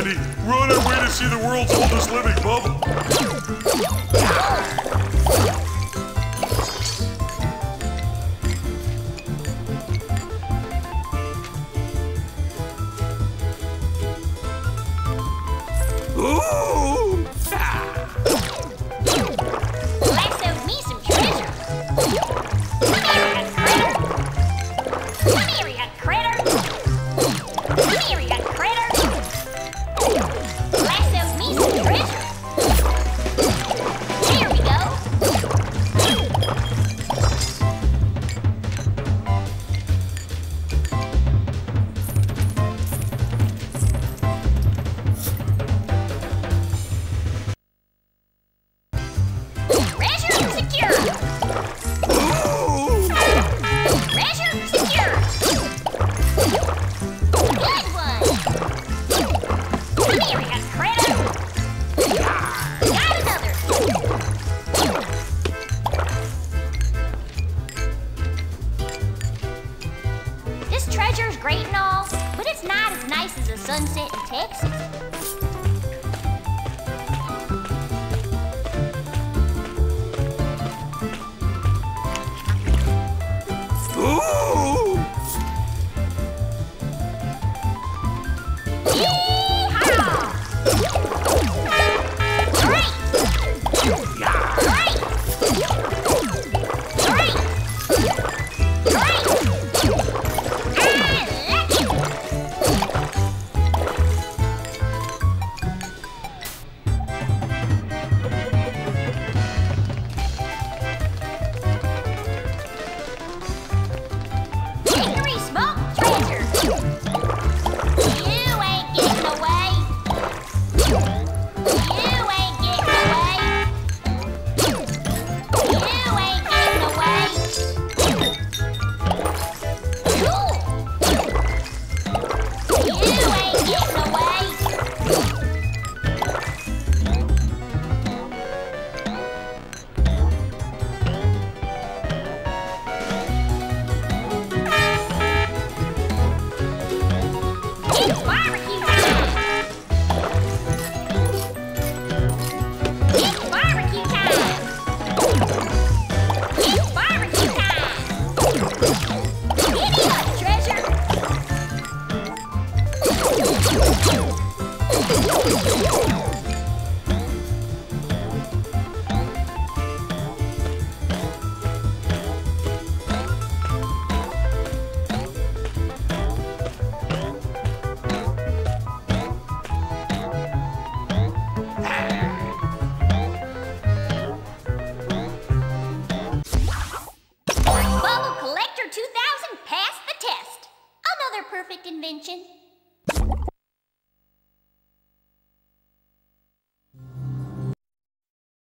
Sandy. We're on our way to see the world's oldest living bubble. Ooh! Lassoed me some treasure. Come here, you critter. Come here, you critter. Lassoed me some treasure. Here we go. Treasure secure. Treasure secure. Good one. Come here, you critter. Got another. This treasure's great and all, but it's not as nice as a sunset in Texas. Ooh! Yee-haw! Great! Great! Great! Great! I like it! Hickory smoke treasure! You ain't getting away! You ain't getting away! You ain't getting away! Cool! You ain't getting away! It's barbecue time! It's barbecue time! It's barbecue time! Giddy up, treasure! Bubble Collector 2000 passed the test. Another perfect invention.